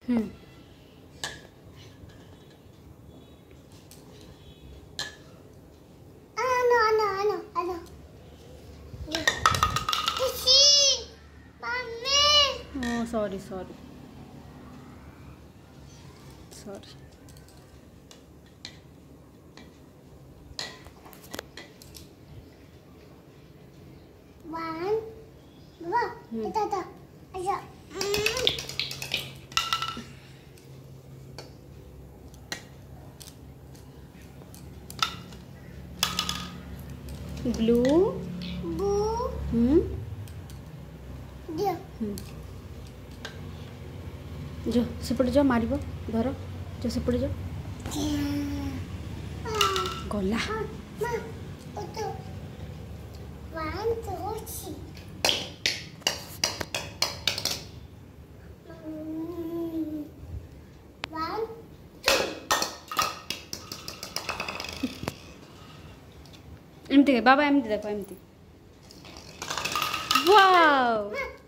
हम्म sorry sorry sorry. Blue जो सेपटे जो मार धर जो सेपटे जो गला एमती बाबा एमती देखो एमती वाव।